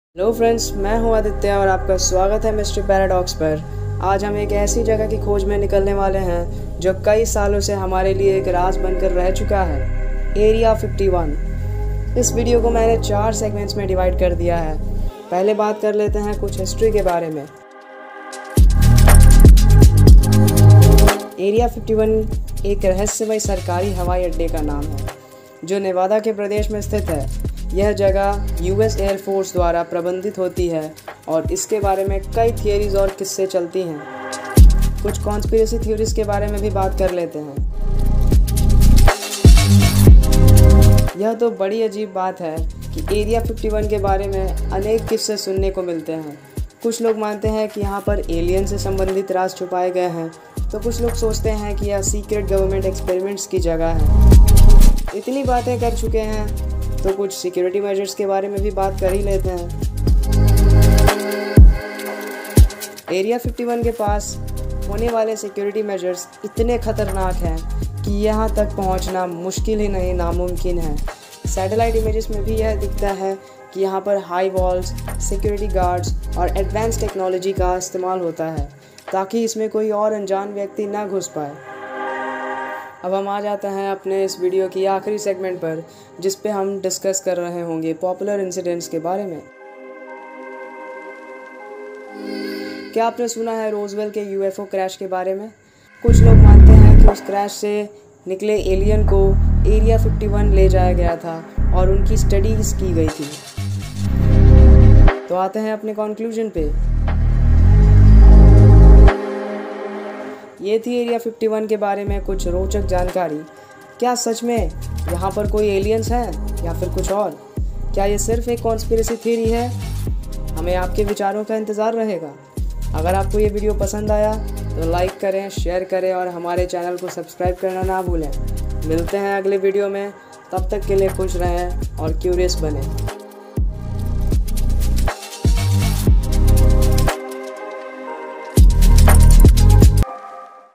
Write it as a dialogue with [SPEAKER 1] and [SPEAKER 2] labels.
[SPEAKER 1] Hello friends, मैं हूं आदित्य और आपका स्वागत है मिस्ट्री पैराडॉक्स पर। आज हम एक ऐसी जगह की खोज में निकलने वाले हैं जो कई सालों से हमारे लिए एक राज बनकर रह चुका है, एरिया 51। इस वीडियो को मैंने 4 सेगमेंट्स में डिवाइड कर दिया है। पहले बात कर लेते हैं कुछ हिस्ट्री के बारे में। एरिया 51 एक रहस्यमय सरकारी हवाई अड्डे का नाम है जो नेवादा के प्रदेश में स्थित है। यह जगह यूएस एयरफोर्स द्वारा प्रबंधित होती है और इसके बारे में कई थियरीज और किस्से चलती हैं। कुछ कॉन्स्पिरेसी थ्योरीज के बारे में भी बात कर लेते हैं। यह तो बड़ी अजीब बात है कि एरिया 51 के बारे में अनेक किस्से सुनने को मिलते हैं। कुछ लोग मानते हैं कि यहाँ पर एलियन से संबंधित राज छुपाए गए हैं, तो कुछ लोग सोचते हैं कि यह सीक्रेट गवर्नमेंट एक्सपेरिमेंट्स की जगह है। इतनी बातें कर चुके हैं तो कुछ सिक्योरिटी मेजर्स के बारे में भी बात कर ही लेते हैं। एरिया 51 के पास होने वाले सिक्योरिटी मेजर्स इतने खतरनाक हैं कि यहाँ तक पहुँचना मुश्किल ही नहीं, नामुमकिन है। सैटेलाइट इमेजेस में भी यह दिखता है कि यहाँ पर हाई वॉल्स, सिक्योरिटी गार्ड्स और एडवांस टेक्नोलॉजी का इस्तेमाल होता है ताकि इसमें कोई और अनजान व्यक्ति ना घुस पाए। अब हम आ जाते हैं अपने इस वीडियो की आखिरी सेगमेंट पर, जिस पे हम डिस्कस कर रहे होंगे पॉपुलर इंसिडेंट्स के बारे में। क्या आपने सुना है रोजवेल के यूएफओ क्रैश के बारे में? कुछ लोग मानते हैं कि उस क्रैश से निकले एलियन को एरिया 51 ले जाया गया था और उनकी स्टडीज की गई थी। तो आते हैं अपने कंक्लूजन पे। ये थी एरिया 51 के बारे में कुछ रोचक जानकारी। क्या सच में यहाँ पर कोई एलियंस हैं या फिर कुछ और? क्या ये सिर्फ एक कॉन्स्पिरेसी थ्योरी है? हमें आपके विचारों का इंतज़ार रहेगा। अगर आपको ये वीडियो पसंद आया तो लाइक करें, शेयर करें और हमारे चैनल को सब्सक्राइब करना ना भूलें। मिलते हैं अगले वीडियो में, तब तक के लिए खुश रहें और क्यूरियस बनें।